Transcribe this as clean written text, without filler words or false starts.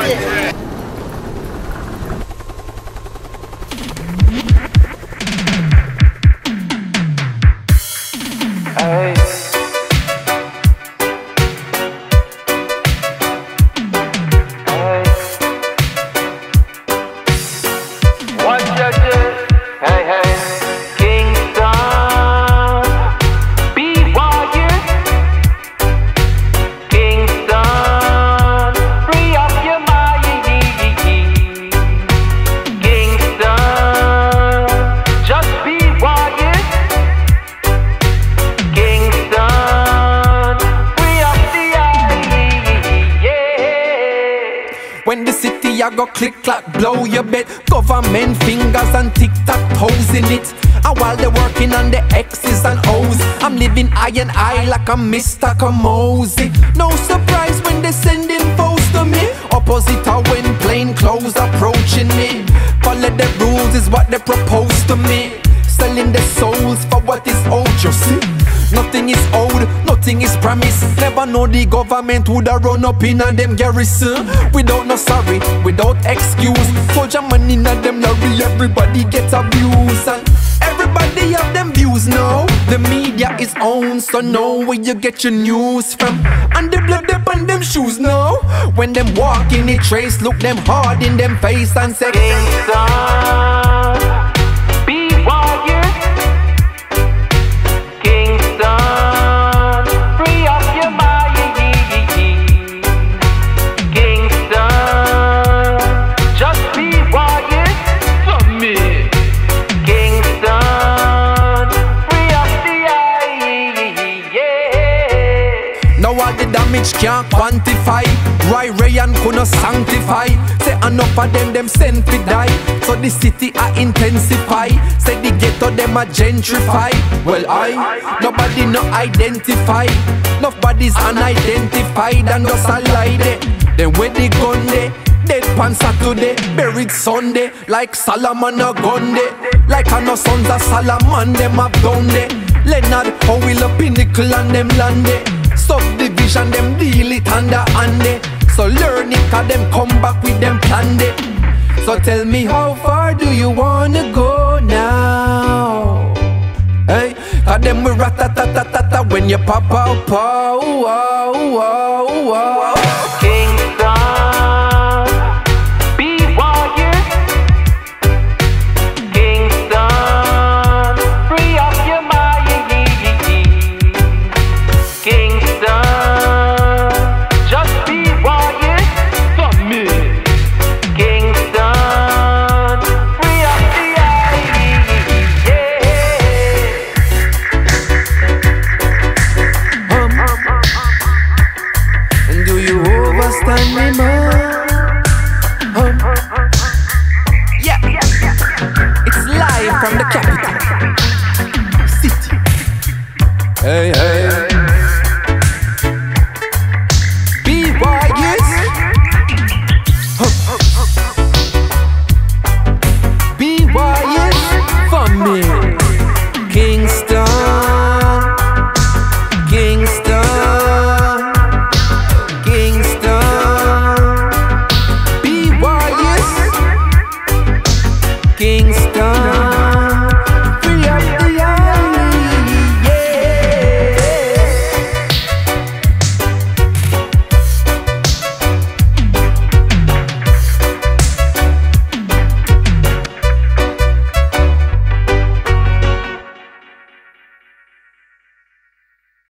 Hey. When the city I go click clack blow your bed, government fingers and tic-tac-toes in it. And while they're working on the X's and O's, I'm living eye and eye like I'm Mr. Kamosi. No surprise when they sending foes to me. Opposite of when plain clothes approaching me. Follow the rules is what they propose to me. Selling their souls for what is old, you see. Nothing is old, nothing is promised. Never know the government woulda run up in a them garrison without no sorry, without excuse. Soldier man in a them lorry, everybody gets abused. And everybody have them views now. The media is on, so know where you get your news from. And the blood up on them shoes now. When them walk in the trace, look them hard in them face and say, Kingston, be warrior. Kingston, free up your mind. Kingston, just be warrior for me. Kingston, free up the eye, yeah. Now all the damage can't quantify. Ray and couldn't sanctify. Say enough of them sent to die. So the city I intensify. Say the ghetto them a gentrify. Well nobody no identify. Nobody's unidentified and just a lie there. Then where the gun there? Dead pan Saturday, buried Sunday. Like Solomon a gun there. Like I know sons of Solomon them have done there. Leonard how will a pinnacle and them land there. Subdivision them deal it under hand. So learn it cause them come back with them plan it. So tell me how far do you wanna go now? Hey, cause them we rat-a-tat-tat-tat when you pop out, pow, wow, wow, wow. Kingston, be warrior. Kingston, free up your mind. Kingston, just be warrior for me. Kingston, free up the eye, yeah. And do you overstand me, man? Yeah, it's live from the capital city. Hey, hey.